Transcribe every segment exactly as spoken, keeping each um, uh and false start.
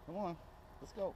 Come on, let's go.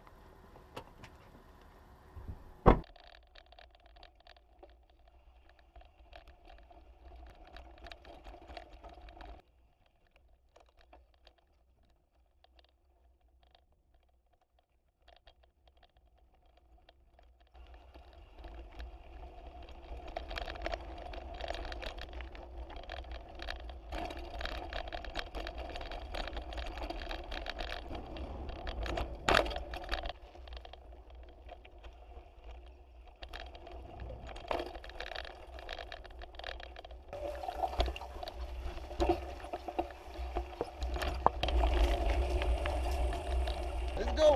Let's go.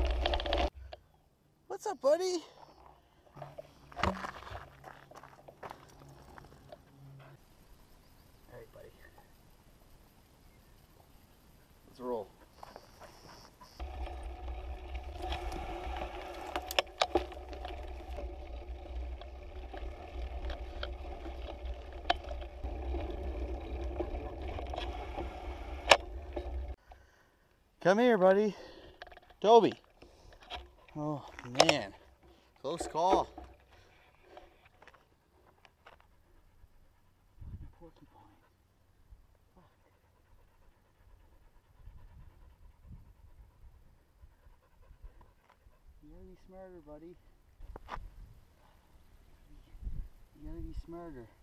What's up, buddy? All right, buddy. Let's roll. Come here, buddy. Toby. Oh, man. Close call. Porcupine. Fuck. You gotta be smarter, buddy. You gotta be smarter.